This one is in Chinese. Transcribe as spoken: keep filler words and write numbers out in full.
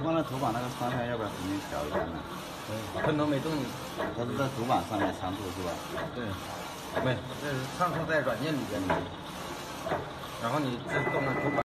放在主板那个方向，要不要重新调一下呢？ 对，喷头没动。 它是在主板上面参数是吧？ 对，没，这是参数在软件里边的。然后你自动的主板。